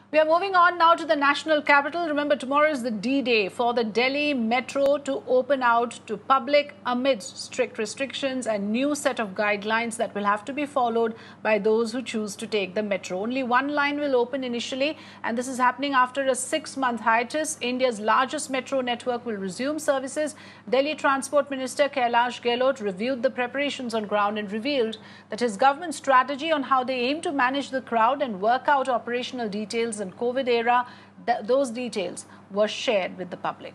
We are moving on now to the national capital. Remember, tomorrow is the D-Day for the Delhi Metro to open out to public amidst strict restrictions and new set of guidelines that will have to be followed by those who choose to take the metro. Only one line will open initially, and this is happening after a 6-month hiatus. India's largest metro network will resume services. Delhi Transport Minister Kailash Gehlot reviewed the preparations on ground and revealed that his government's strategy on how they aim to manage the crowd and work out operational details in COVID era, those details were shared with the public.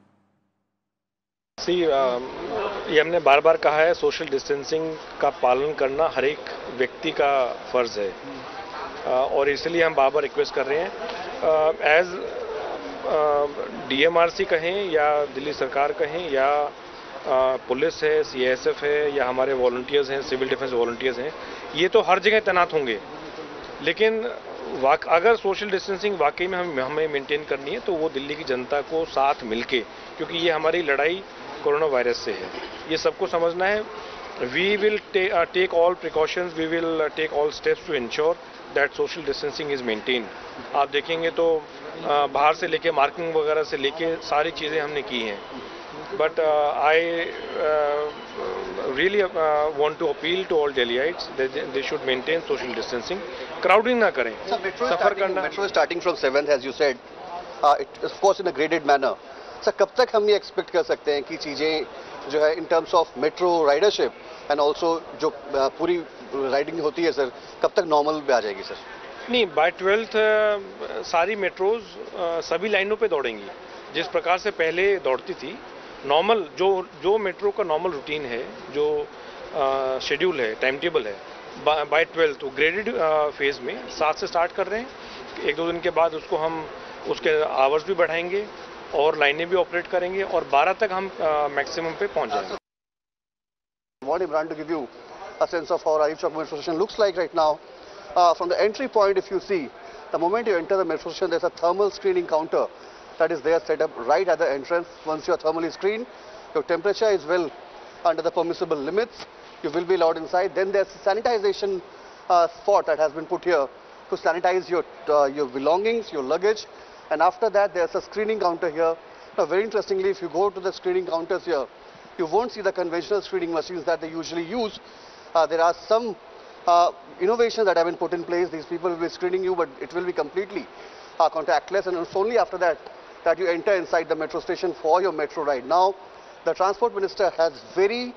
ये हमने बार बार कहा है, social distancing का पालन करना हर एक व्यक्ति का फर्ज है और इसलिए हम बार बार रिक्वेस्ट कर रहे हैं एज डीएमआरसी कहें या दिल्ली सरकार कहें या पुलिस है, सीएसएफ है या हमारे वॉलंटियर्स हैं, सिविल डिफेंस वॉलंटियर्स हैं, ये तो हर जगह तैनात होंगे, लेकिन अगर सोशल डिस्टेंसिंग वाकई में हमें मेंटेन करनी है तो वो दिल्ली की जनता को साथ मिलके, क्योंकि ये हमारी लड़ाई कोरोना वायरस से है, ये सबको समझना है. We will take all precautions, we will take all steps to ensure that social distancing is maintain. आप देखेंगे तो बाहर से लेके मार्किंग वगैरह से लेके सारी चीज़ें हमने की हैं. But I really want to appeal to all Delhiites that they should maintain social distancing. Crowding ना करें. So metro is starting from 7th, as you said. It is of course in a graded manner. So कब तक हम ये expect कर सकते हैं कि चीजें जो है in terms of metro ridership and also जो पूरी राइडिंग होती है सर, कब तक नॉर्मल पे आ जाएगी सर? नहीं, बाय 12th सारी मेट्रोज सभी लाइनों पे दौड़ेंगी जिस प्रकार से पहले दौड़ती थी. नॉर्मल जो मेट्रो का नॉर्मल रूटीन है, जो शेड्यूल है, टाइम टेबल है, बाय 12th तो ग्रेडेड फेज में 7 से स्टार्ट कर रहे हैं. 1-2 दिन के बाद उसको हम उसके आवर्स भी बढ़ाएंगे और लाइनें भी ऑपरेट करेंगे और 12 तक हम मैक्सिमम पे पहुंच जाएंगे. Want Imran to give you a sense of how Rajiv Chowk metro station looks like right now. From the entry point, if you see, the moment you enter the metro station, there's a thermal screening counter that is there set up right at the entrance. Once you are thermally screened, your temperature is well under the permissible limits, you will be allowed inside. Then there's a sanitization spot that has been put here to sanitize your belongings, your luggage, and after that there's a screening counter here. Now very interestingly, if you go to the screening counters here, you won't see the conventional screening machines that they usually use. There are some innovations that have been put in place. These people will be screening you, but it will be completely contactless, and it's only after that you enter inside the metro station for your metro ride. Now, the Transport Minister has he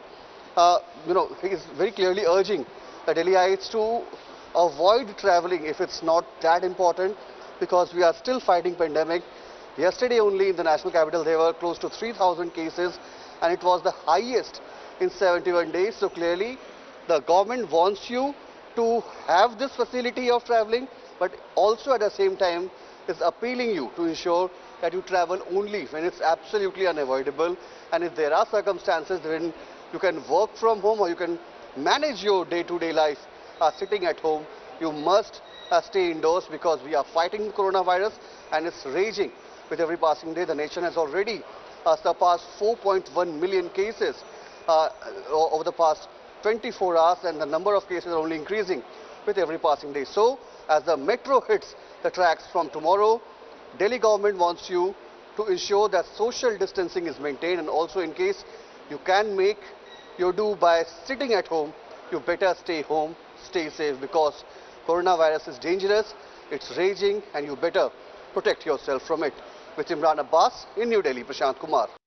is very clearly urging the Delhiites to avoid traveling if it's not that important, because we are still fighting pandemic. Yesterday only in the national capital there were close to 3,000 cases, and it was the highest in 71 days. So clearly, the government wants you to have this facility of traveling, but also at the same time is appealing you to ensure that you travel only when it's absolutely unavoidable, and if there are circumstances when you can work from home or you can manage your day-to-day life sitting at home, you must stay indoors, because we are fighting coronavirus and it's raging with every passing day. The nation has already surpassed 4.1 million cases over the past 24 hours, and the number of cases are only increasing with every passing day. So as the metro hits the tracks from tomorrow, Delhi government wants you to ensure that social distancing is maintained, and also in case you can make your do by sitting at home, you better stay home, stay safe, because coronavirus is dangerous, it's raging, and you better protect yourself from it. With Imran Abbas in New Delhi, Prashant Kumar.